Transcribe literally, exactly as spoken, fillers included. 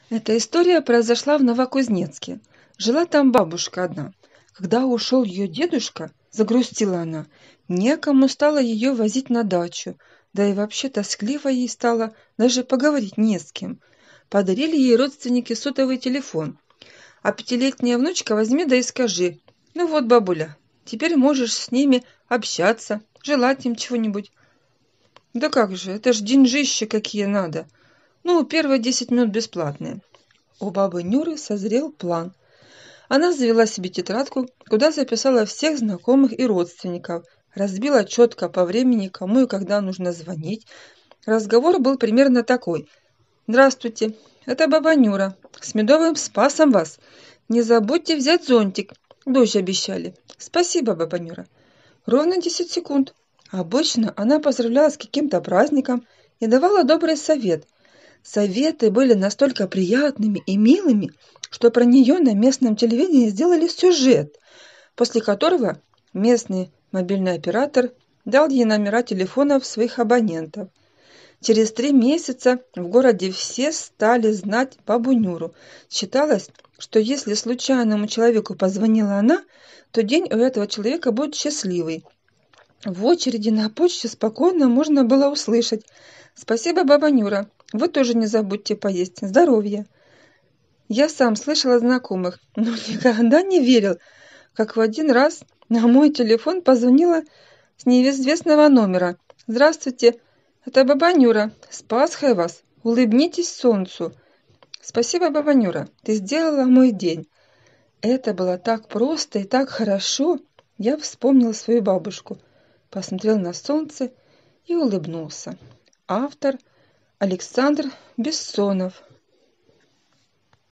Эта история произошла в Новокузнецке. Жила там бабушка одна. Когда ушел ее дедушка, загрустила она. Некому стало ее возить на дачу, да и вообще тоскливо ей стало, даже поговорить не с кем. Подарили ей родственники сотовый телефон. А пятилетняя внучка возьми да и скажи: «Ну вот, бабуля, теперь можешь с ними общаться, желать им чего-нибудь». Да как же, это ж деньжища какие надо. Ну, первые десять минут бесплатные. У бабы Нюры созрел план. Она завела себе тетрадку, куда записала всех знакомых и родственников, разбила четко по времени, кому и когда нужно звонить. Разговор был примерно такой: «Здравствуйте, это баба Нюра. С медовым спасом вас. Не забудьте взять зонтик. Дождь обещали». «Спасибо, баба Нюра». Ровно десять секунд. Обычно она поздравляла с каким-то праздником и давала добрый совет. Советы были настолько приятными и милыми, что про нее на местном телевидении сделали сюжет, после которого местный мобильный оператор дал ей номера телефонов своих абонентов. Через три месяца в городе все стали знать бабу Нюру. Считалось, что если случайному человеку позвонила она, то день у этого человека будет счастливый. В очереди на почте спокойно можно было услышать: «Спасибо, баба Нюра. Вы тоже не забудьте поесть. Здоровья». Я сам слышал от знакомых, но никогда не верил, как в один раз на мой телефон позвонила с неизвестного номера. «Здравствуйте, это баба Нюра. С Пасхой вас. Улыбнитесь солнцу». «Спасибо, баба Нюра. Ты сделала мой день». Это было так просто и так хорошо. Я вспомнил свою бабушку, посмотрел на солнце и улыбнулся. Автор Александр Бессонов.